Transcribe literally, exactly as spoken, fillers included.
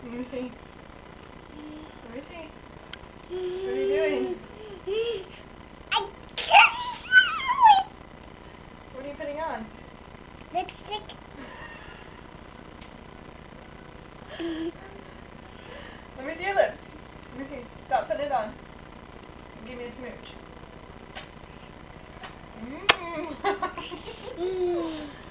Let me see. Let me see. What are you doing? What are you putting on? Lipstick. Let me see your lips. Let me see. Stop putting it on. Give me a smooch. Mmm. Mm.